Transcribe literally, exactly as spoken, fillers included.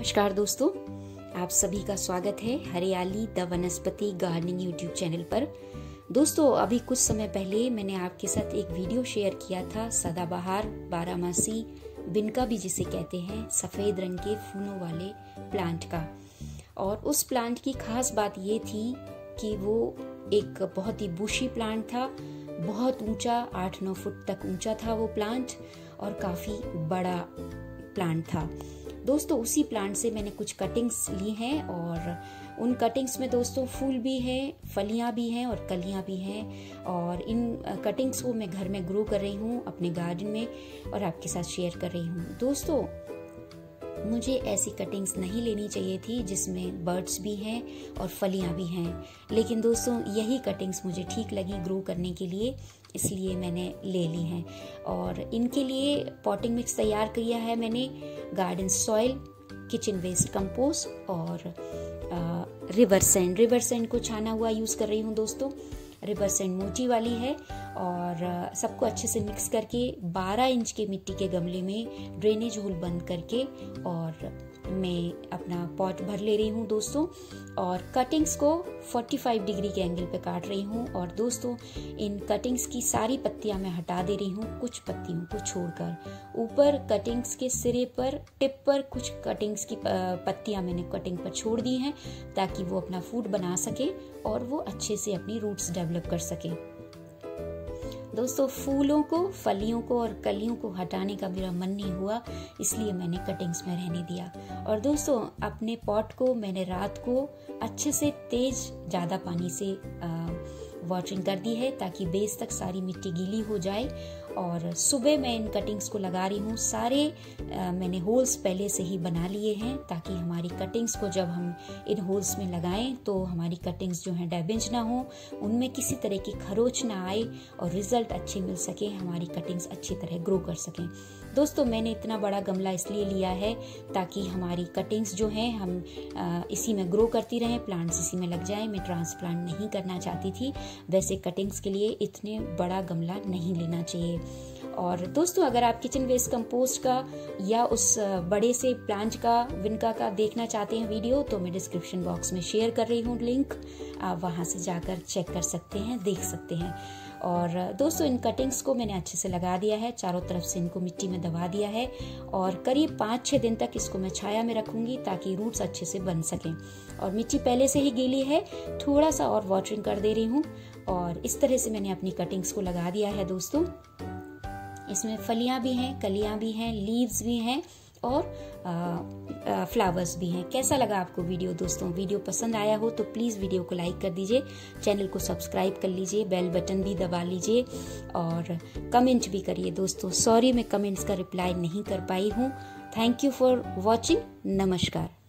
नमस्कार दोस्तों, आप सभी का स्वागत है हरियाली द वनस्पति गार्डनिंग यूट्यूब चैनल पर। दोस्तों, अभी कुछ समय पहले मैंने आपके साथ एक वीडियो शेयर किया था सदाबहार बारहमासी बिनका भी जिसे कहते हैं सफ़ेद रंग के फूलों वाले प्लांट का। और उस प्लांट की खास बात ये थी कि वो एक बहुत ही बुशी प्लांट था, बहुत ऊंचा, आठ नौ फुट तक ऊंचा था वो प्लांट और काफ़ी बड़ा प्लांट था। दोस्तों, उसी प्लांट से मैंने कुछ कटिंग्स ली हैं और उन कटिंग्स में दोस्तों फूल भी हैं, फलियां भी हैं और कलियां भी हैं। और इन कटिंग्स को मैं घर में ग्रो कर रही हूँ अपने गार्डन में और आपके साथ शेयर कर रही हूँ। दोस्तों, मुझे ऐसी कटिंग्स नहीं लेनी चाहिए थी जिसमें बर्ड्स भी हैं और फलियां भी हैं, लेकिन दोस्तों यही कटिंग्स मुझे ठीक लगी ग्रो करने के लिए, इसलिए मैंने ले ली हैं। और इनके लिए पॉटिंग मिक्स तैयार किया है मैंने, garden soil, kitchen waste compost और आ, रिवर सैंड रिवर सैंड को छाना हुआ यूज़ कर रही हूँ दोस्तों। रिवर सैंड मोटी वाली है और आ, सबको अच्छे से मिक्स करके बारह इंच के मिट्टी के गमले में ड्रेनेज होल बंद करके और मैं अपना पॉट भर ले रही हूँ दोस्तों। और कटिंग्स को पैंतालीस डिग्री के एंगल पे काट रही हूँ। और दोस्तों, इन कटिंग्स की सारी पत्तियां मैं हटा दे रही हूँ, कुछ पत्तियों को छोड़कर। ऊपर कटिंग्स के सिरे पर, टिप पर कुछ कटिंग्स की पत्तियां मैंने कटिंग पर छोड़ दी हैं ताकि वो अपना फूड बना सके और वो अच्छे से अपनी रूट्स डेवलप कर सके। दोस्तों, फूलों को, फलियों को और कलियों को हटाने का मेरा मन नहीं हुआ, इसलिए मैंने कटिंग्स में रहने दिया। और दोस्तों, अपने पॉट को मैंने रात को अच्छे से तेज ज़्यादा पानी से वाटरिंग कर दी है ताकि बेस तक सारी मिट्टी गीली हो जाए। और सुबह मैं इन कटिंग्स को लगा रही हूँ। सारे आ, मैंने होल्स पहले से ही बना लिए हैं ताकि हमारी कटिंग्स को जब हम इन होल्स में लगाएं तो हमारी कटिंग्स जो हैं डैमेज ना हो, उनमें किसी तरह की खरोच ना आए और रिजल्ट अच्छे मिल सके, हमारी कटिंग्स अच्छी तरह ग्रो कर सकें। दोस्तों, मैंने इतना बड़ा गमला इसलिए लिया है ताकि हमारी कटिंग्स जो हैं हम आ, इसी में ग्रो करती रहें, प्लांट्स इसी में लग जाएं। मैं ट्रांसप्लांट नहीं करना चाहती थी, वैसे कटिंग्स के लिए इतने बड़ा गमला नहीं लेना चाहिए। और दोस्तों, अगर आप किचन वेस्ट कंपोस्ट का या उस बड़े से प्लांट का, विनका का देखना चाहते हैं वीडियो, तो मैं डिस्क्रिप्शन बॉक्स में शेयर कर रही हूँ लिंक, आप वहां से जाकर चेक कर सकते हैं, देख सकते हैं। और दोस्तों, इन कटिंग्स को मैंने अच्छे से लगा दिया है, चारों तरफ से इनको मिट्टी में दबा दिया है और करीब पाँच छः दिन तक इसको मैं छाया में रखूंगी ताकि रूट्स अच्छे से बन सकें। और मिट्टी पहले से ही गीली है, थोड़ा सा और वाटरिंग कर दे रही हूँ। और इस तरह से मैंने अपनी कटिंग्स को लगा दिया है दोस्तों। इसमें फलियां भी हैं, कलियां भी हैं, लीव्स भी हैं और आ, आ, फ्लावर्स भी हैं। कैसा लगा आपको वीडियो दोस्तों? वीडियो पसंद आया हो तो प्लीज़ वीडियो को लाइक कर दीजिए, चैनल को सब्सक्राइब कर लीजिए, बेल बटन भी दबा लीजिए और कमेंट भी करिए दोस्तों। सॉरी, मैं कमेंट्स का रिप्लाई नहीं कर पाई हूँ। Thank you for watching. नमस्कार।